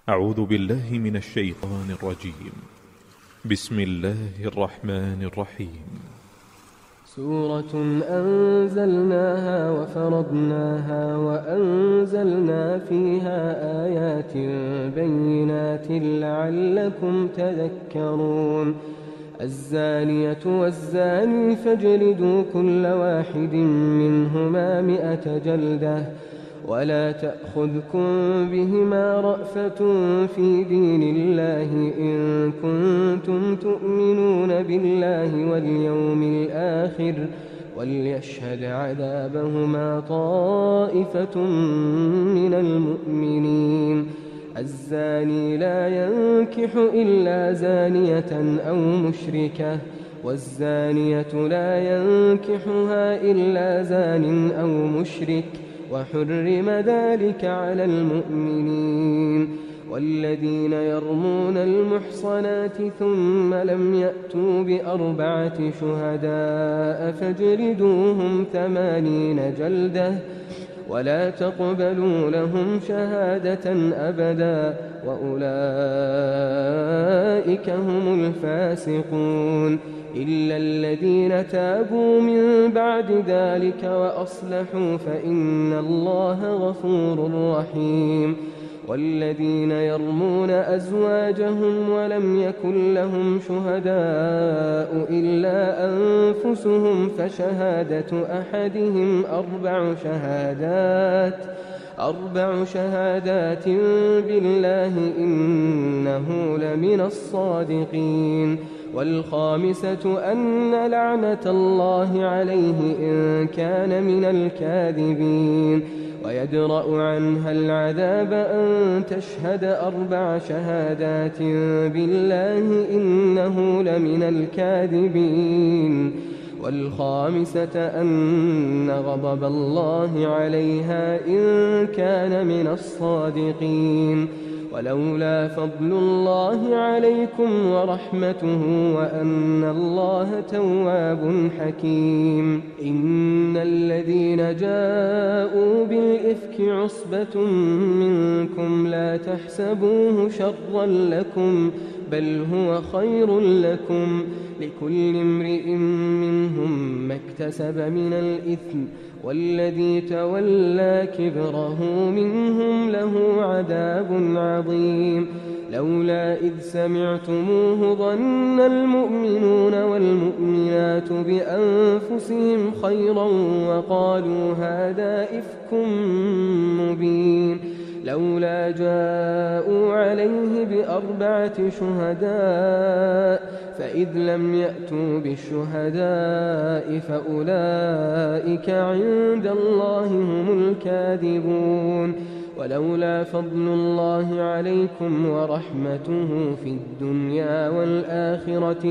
أعوذ بالله من الشيطان الرجيم. بسم الله الرحمن الرحيم. سورة أنزلناها وفرضناها وأنزلنا فيها آيات بينات لعلكم تذكرون. الزانية والزاني فاجلدوا كل واحد منهما 100 جلدة ولا تأخذكم بهما رأفة في دين الله إن كنتم تؤمنون بالله واليوم الآخر وليشهد عذابهما طائفة من المؤمنين. الزاني لا ينكح إلا زانية أو مشركة والزانية لا ينكحها إلا زان أو مشرك وحرم ذلك على المؤمنين. والذين يرمون المحصنات ثم لم يأتوا ب4 شهداء فاجلدوهم 80 جلدة ولا تقبلوا لهم شهادة أبدا وأولئك هم الفاسقون إلا الذين تابوا من بعد ذلك وأصلحوا فإن الله غفور رحيم. والذين يرمون أزواجهم ولم يكن لهم شهداء إلا أنفسهم فشهادة أحدهم 4 شهادات بالله إنه لمن الصادقين. والخامسة أن لعنة الله عليه إن كان من الكاذبين. ويدرأ عنها العذاب أن تشهد 4 شهادات بالله إنه لمن الكاذبين. والخامسة أن غضب الله عليها إن كان من الصادقين. ولولا فضل الله عليكم ورحمته وأن الله تواب حكيم. إن الذين جاءوا بالإفك عصبة منكم لا تحسبوه شرا لكم بل هو خير لكم لكل امرئ منهم ما اكتسب من الإثم والذي تولى كبره منهم له عذاب عظيم. لولا إذ سمعتموه ظن المؤمنون والمؤمنات بأنفسهم خيرا وقالوا هذا إفك مبين. لولا جاءوا عليه ب4 شهداء فإذ لم يأتوا بالشهداء فأولئك عند الله هم الكاذبون. ولولا فضل الله عليكم ورحمته في الدنيا والآخرة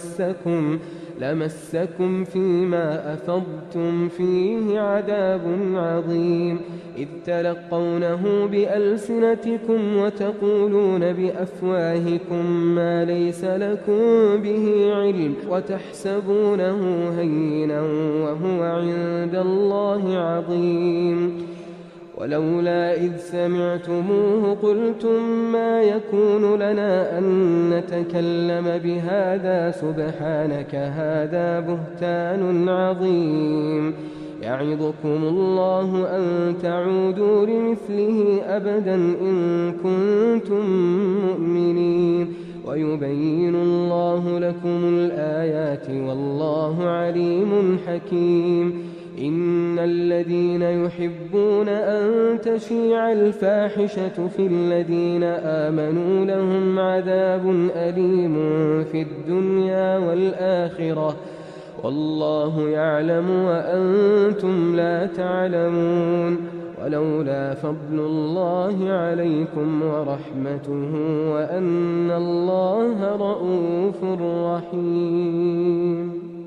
لمسكم فيما أفضتم فيه عذاب عظيم. إذ تلقونه بألسنتكم وتقولون بأفواهكم ما ليس لكم به علم وتحسبونه هينا وهو عند الله عظيم. ولولا إذ سمعتموه قلتم ما يكون لنا أن نتكلم بهذا سبحانك هذا بهتان عظيم. يعظكم الله أن تعودوا لمثله أبدا إن كنتم مؤمنين ويبين الله لكم الآيات والله عليم حكيم. إن الذين يحبون أن تشيع الفاحشة في الذين آمنوا لهم عذاب أليم في الدنيا والآخرة والله يعلم وأنتم لا تعلمون. ولولا فضل الله عليكم ورحمته وأن الله رءوف رحيم.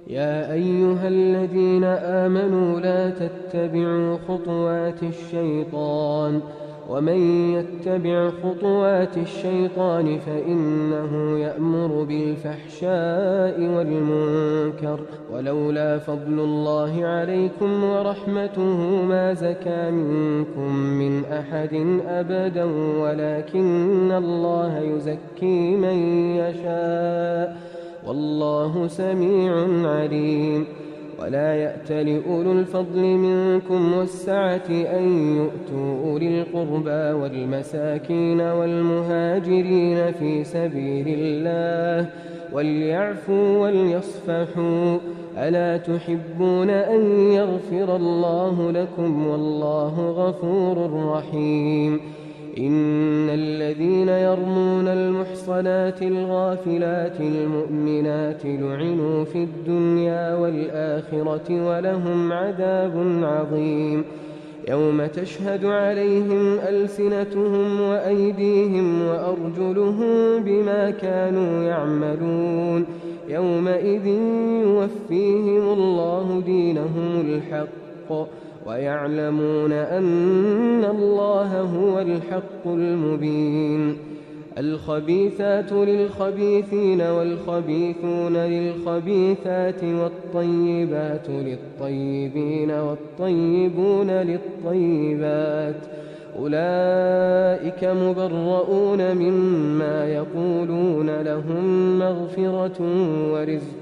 يا أيها الذين آمنوا لا تتبعوا خطوات الشيطان ومن يتبع خطوات الشيطان فإنه يأمر بالفحشاء والمنكر ولولا فضل الله عليكم ورحمته ما زكى منكم من أحد أبدا ولكن الله يزكي من يشاء والله سميع عليم ولا يأتل أولو الفضل منكم والسعة أن يؤتوا أولي القربى والمساكين والمهاجرين في سبيل الله وليعفوا وليصفحوا ألا تحبون أن يغفر الله لكم والله غفور رحيم إن الذين يرمون المحصنات الغافلات المؤمنات لعنوا في الدنيا والآخرة ولهم عذاب عظيم يوم تشهد عليهم ألسنتهم وأيديهم وأرجلهم بما كانوا يعملون يومئذ يوفيهم الله دينهم الحق ويعلمون أن الله هو الحق المبين الخبيثات للخبيثين والخبيثون للخبيثات والطيبات للطيبين والطيبون للطيبات أولئك مبرؤون مما يقولون لهم مغفرة ورزق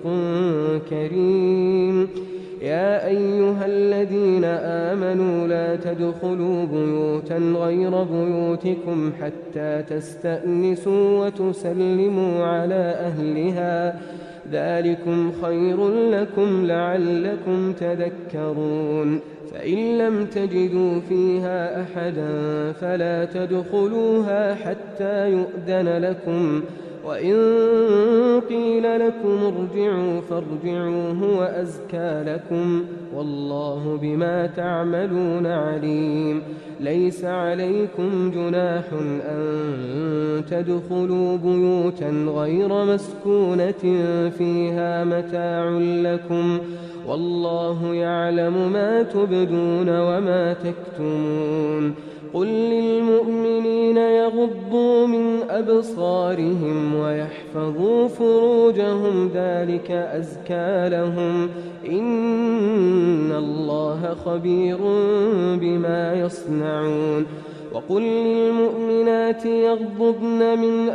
كريم يا أيها الذين آمنوا لا تدخلوا بيوتا غير بيوتكم حتى تستأنسوا وتسلموا على أهلها ذلكم خير لكم لعلكم تذكرون فإن لم تجدوا فيها أحدا فلا تدخلوها حتى يؤذن لكم وإن قيل لكم ارجعوا فارجعوا هو أزكى لكم والله بما تعملون عليم ليس عليكم جناح أن تدخلوا بيوتا غير مسكونة فيها متاع لكم والله يعلم ما تبدون وما تكتمون قل للمؤمنين يغضوا من أبصارهم ويحفظوا فروجهم ذلك أزكى لهم إن الله خبير بما يصنعون وقل للمؤمنات يغضضن من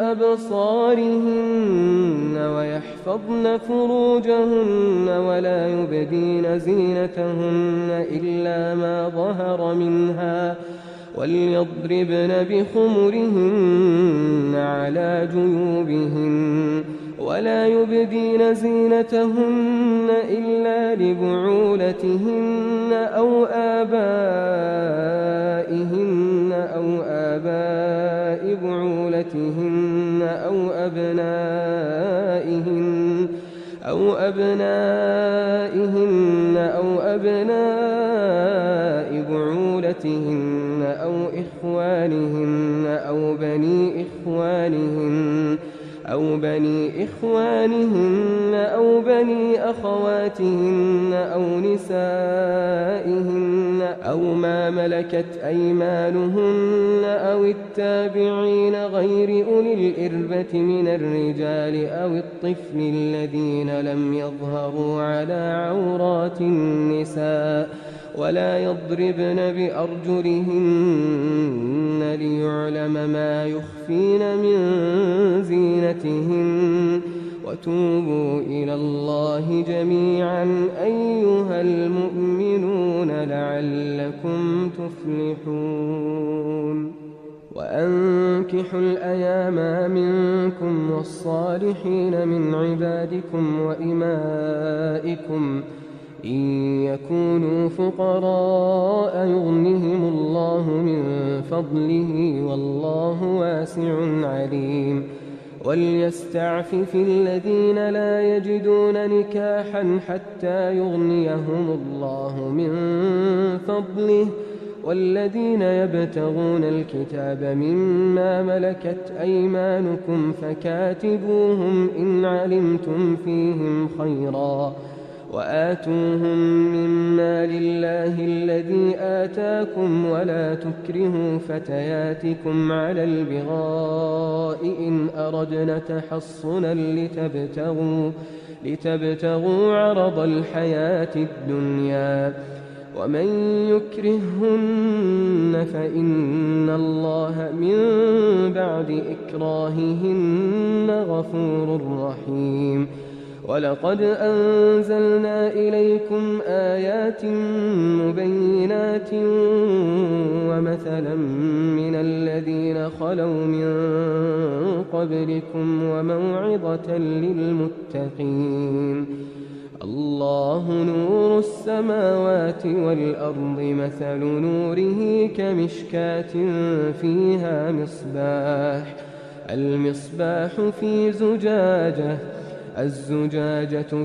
أبصارهن ويحفظن فروجهن ولا يبدين زينتهن إلا ما ظهر منها وليضربن بخمرهن على جيوبهن ولا يبدين زينتهن إلا لبعولتهن أو آبائهن أو آباء بعولتهن أو أبنائهن أو أبناء بعولتهن أو إخوانهن أو بني إخوانهن أو بني أخواتهن أو نسائهن أو ما ملكت أيمانهن أو التابعين غير أولي الإربة من الرجال أو الطفل الذين لم يظهروا على عورات النساء ولا يضربن بأرجلهن ليعلم ما يخفين من زينتهن وتوبوا إلى الله جميعا أيها المؤمنون لعلكم تفلحون وأنكحوا الأيام منكم والصالحين من عبادكم وإمائكم إن يكونوا فقراء يغنهم الله من فضله والله واسع عليم وليستعفف الذين لا يجدون نكاحا حتى يغنيهم الله من فضله والذين يبتغون الكتاب مما ملكت أيمانكم فكاتبوهم إن علمتم فيهم خيرا وآتوهم مما لله الذي آتاكم ولا تكرهوا فتياتكم على البغاء إن أردنا تحصنا لتبتغوا عرض الحياة الدنيا ومن يكرههن فإن الله من بعد إكراههن غفور رحيم ولقد أنزلنا إليكم آيات مبينات ومثلا من الذين خلوا من قبلكم وموعظة للمتقين الله نور السماوات والأرض مثل نوره كمشكاة فيها مصباح المصباح في زجاجة الزجاجة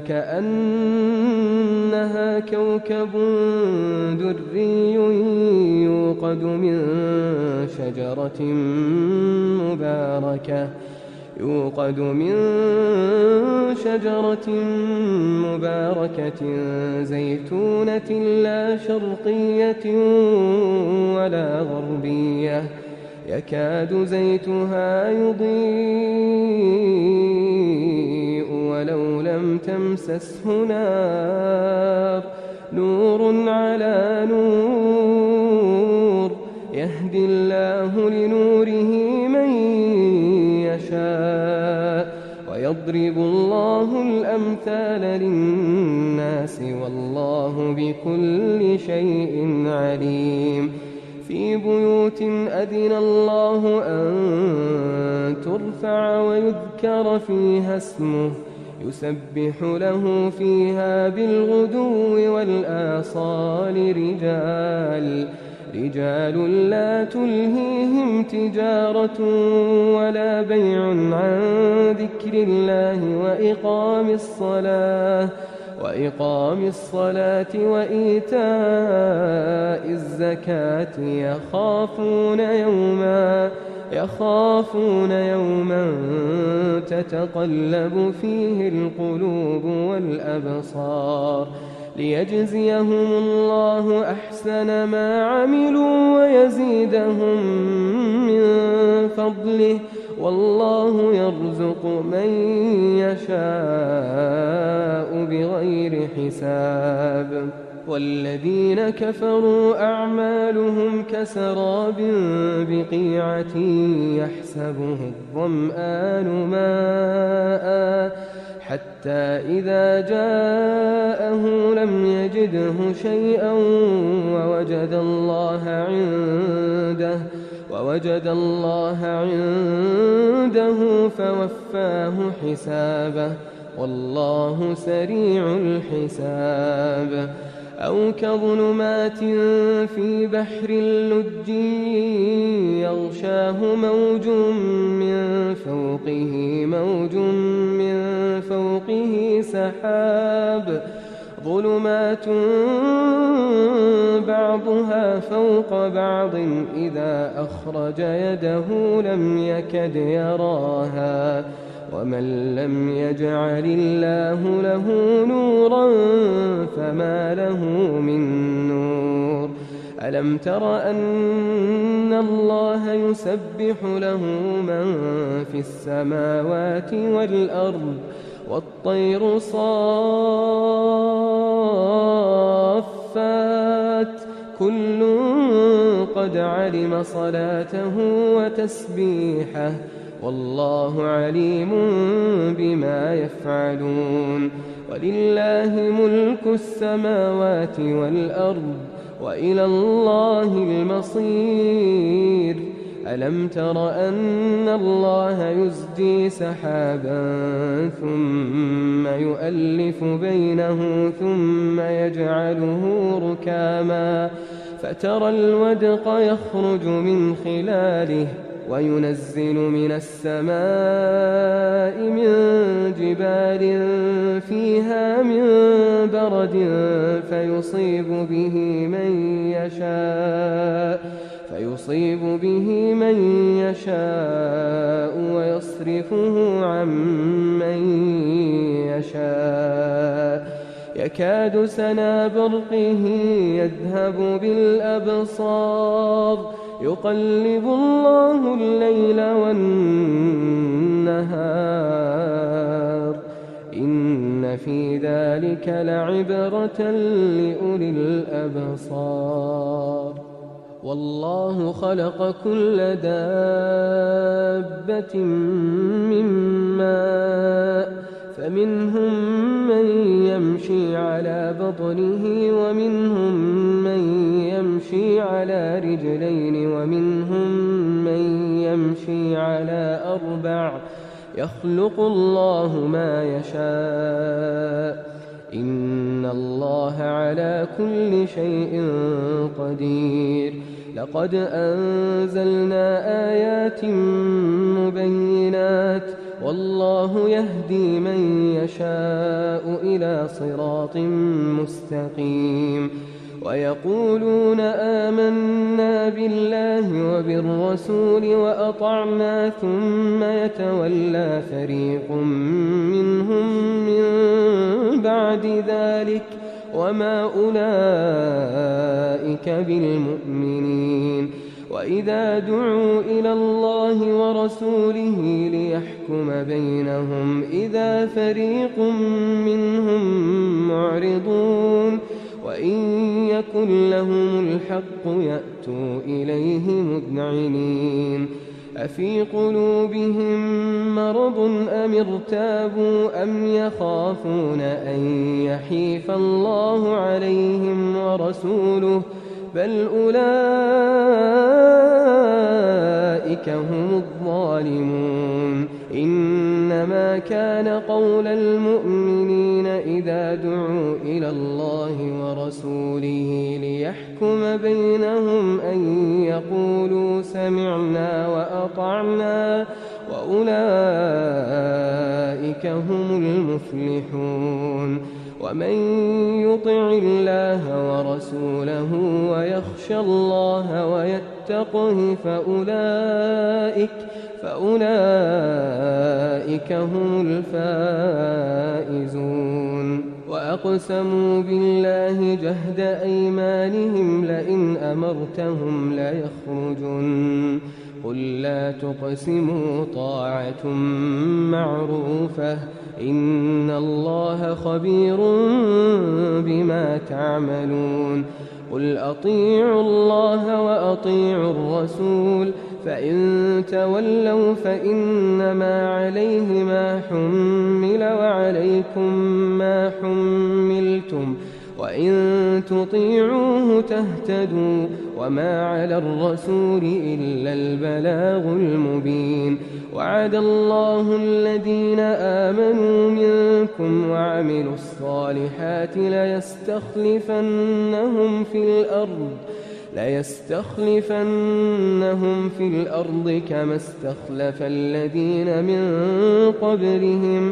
كأنها كوكب دري يوقد من شجرة مباركة زيتونة لا شرقية ولا غربية يكاد زيتها يضيء ولو لم تمسسه نار نور على نور يهدي الله لنوره من يشاء ويضرب الله الأمثال للناس والله بكل شيء عليم في بيوت أذن الله أن ترفع ويذكر فيها اسمه يسبح له فيها بالغدو والآصال رجال لا تلهيهم تجارة ولا بيع عن ذكر الله وإقام الصلاة وإيتاء الزكاة يخافون يوما تتقلب فيه القلوب والأبصار ليجزيهم الله أحسن ما عملوا ويزيدهم من فضله والله يرزق من يشاء بغير حساب والذين كفروا أعمالهم كسراب بقيعة يحسبه الظمآن ماء حتى إذا جاءه لم يجده شيئا ووجد الله عنده فوفاه حسابه والله سريع الحساب أو كظلمات في بحر اللج يغشاه موج من فوقه سحاب ظلمات بعضها فوق بعض إذا أخرج يده لم يكد يراها ومن لم يجعل الله له نورا فما له من نور ألم تر أن الله يسبح له من في السماوات والأرض والطير صافات كل قد علم صلاته وتسبيحه والله عليم بما يفعلون ولله ملك السماوات والأرض وإلى الله المصير ألم تر أن الله يزجي سحابا ثم يؤلف بينه ثم يجعله ركاما فترى الودق يخرج من خلاله وينزل من السماء من جبال فيها من برد فيصيب به من يشاء ويصرفه عن من يشاء يكاد سنا برقه يذهب بالأبصار يقلب الله الليل والنهار إن في ذلك لعبرة لأولي الأبصار والله خلق كل دابة من ماء فمنهم من يمشي على بطنه ومنهم من يمشي على رجلين ومنهم من يمشي على أربع يخلق الله ما يشاء إن الله على كل شيء قدير لقد أنزلنا آيات مبينات والله يهدي من يشاء إلى صراط مستقيم ويقولون آمنا بالله وبالرسول وأطعنا ثم يتولى فريق منهم من بعد ذلك وما أولئك بالمؤمنين وإذا دعوا إلى الله ورسوله ليحكم بينهم إذا فريق منهم معرضون وإن يكن لهم الحق يأتوا إليه مذعنين أفي قلوبهم مرض أم ارتابوا أم يخافون أن يحيف الله عليهم ورسوله بل أولئك هم الظالمون إنما كان قول المؤمنين إذا دعوا إلى الله ورسوله ليحكم بينهم أن يقولوا سمعنا وأطعنا وأولئك هم المفلحون ومن يطع الله ورسوله ويخشى الله ويتقه فأولئك هم الفائزون وأقسموا بالله جهد أيمانهم لئن أمرتهم ليخرجن قل لا تقسموا طاعة معروفة إن الله خبير بما تعملون قل أطيعوا الله وأطيعوا الرسول فإن تولوا فإنما عليه ما حمل وعليكم ما حملتم وإن تطيعوه تهتدوا وما على الرسول إلا البلاغ المبين وعد الله الذين آمنوا منكم وعملوا الصالحات ليستخلفنهم في الأرض كما استخلف الذين من قبلهم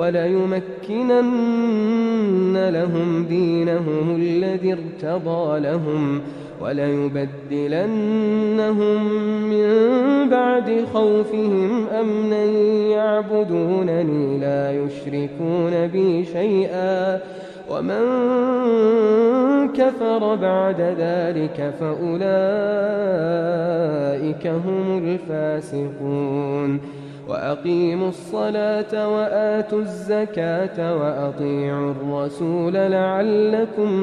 وليمكنن لهم دينهم الذي ارتضى لهم وليبدلنهم من بعد خوفهم أمنا يعبدونني لا يشركون بي شيئا ومن كفر بعد ذلك فأولئك هم الفاسقون وأقيموا الصلاة وآتوا الزكاة وأطيعوا الرسول لعلكم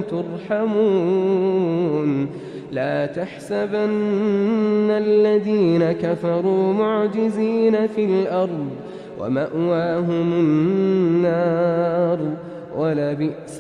ترحمون لا تحسبن الذين كفروا معجزين في الأرض ومأواهم النار ولبئس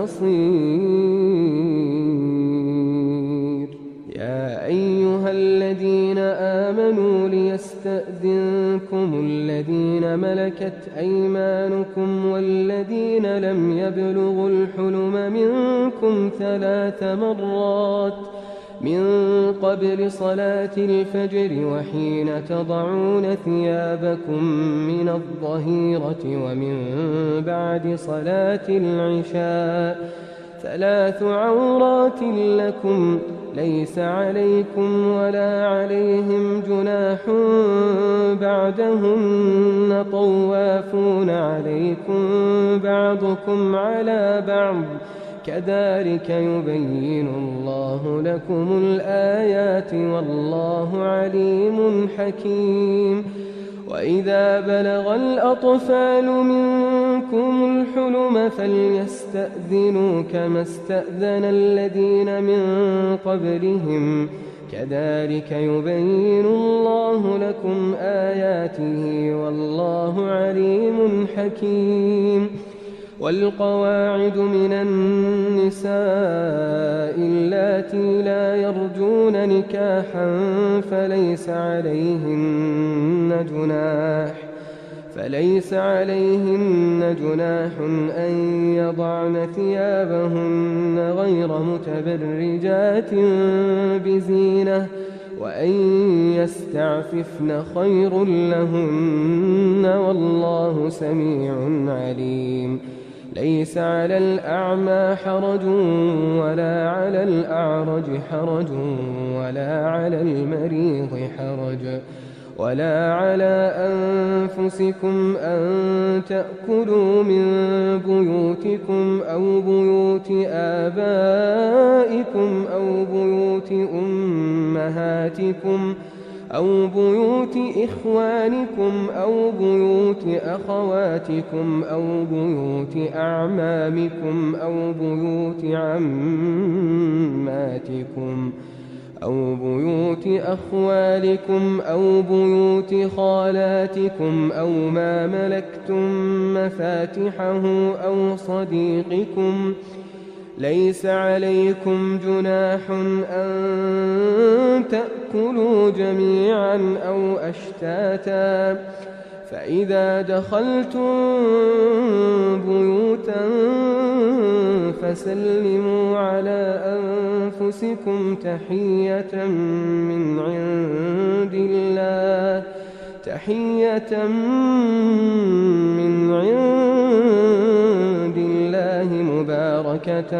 المصير يا أيها الذين آمنوا ليستأذنكم الذين ملكت أيمانكم والذين لم يبلغوا الحلم منكم 3 مرات من قبل صلاة الفجر وحين تضعون ثيابكم من الظهيرة ومن بعد صلاة العشاء 3 عورات لكم ليس عليكم ولا عليهم جناح بعدهن طوافون عليكم بعضكم على بعض كذلك يبين الله لكم الآيات والله عليم حكيم. وإذا بلغ الأطفال منكم الحلم فليستأذنوا كما استأذن الذين من قبلهم كذلك يبين الله لكم آياته والله عليم حكيم. والقواعد من النساء اللاتي لا يرجون نكاحا فليس عليهن جناح أن يضعن ثيابهن غير متبرجات بزينة وأن يستعففن خير لهن والله سميع عليم. ليس على الأعمى حرج ولا على الأعرج حرج ولا على المريض حرج ولا على أنفسكم أن تأكلوا من بيوتكم أو بيوت آبائكم أو بيوت أمهاتكم أو بيوت إخوانكم أو بيوت أخواتكم أو بيوت أعمامكم أو بيوت عماتكم أو بيوت أخوالكم أو بيوت خالاتكم أو ما ملكتم مفاتحه أو صديقكم. ليس عليكم جناح أن تأكلوا جميعا أو أشتاتا فإذا دخلتم بيوتا فسلموا على أنفسكم تحية من عند الله مباركة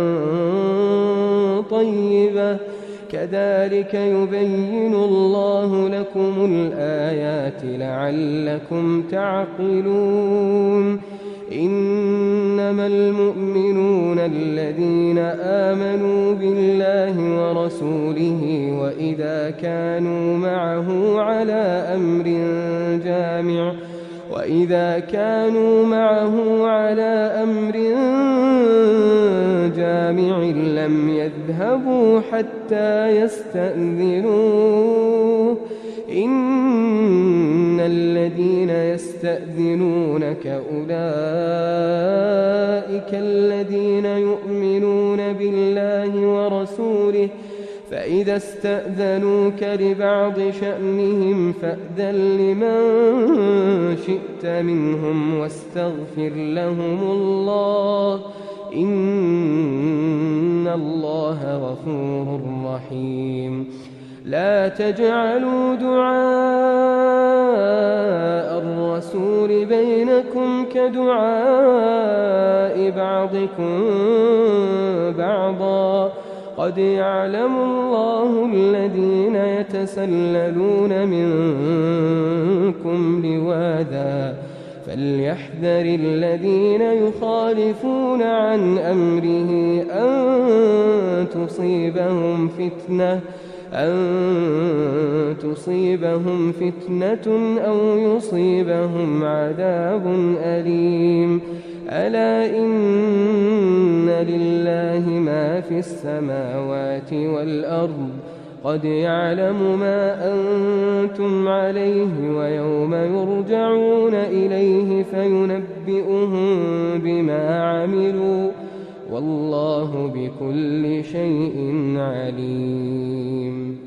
طيبة كذلك يبين الله لكم الآيات لعلكم تعقلون. إنما المؤمنون الذين آمنوا بالله ورسوله وإذا كانوا معه على أمر جامع لم يذهبوا حتى يستأذنوه. إن الذين يستأذنونك أولئك الذين يؤمنون بالله ورسوله فإذا استأذنوك لبعض شأنهم فأذن لمن شئت منهم واستغفر لهم الله إن الله غفور رحيم. لا تجعلوا دعاء الرسول بينكم كدعاء بعضكم بعضا قد يعلم الله الذين يتسللون منكم لواذا فليحذر الذين يخالفون عن أمره أن تصيبهم فتنة أو يصيبهم عذاب أليم. ألا إن لله ما في السماوات والأرض قد يعلم ما أنتم عليه ويوم يرجعون إليه فينبئهم بما عملوا والله بكل شيء عليم.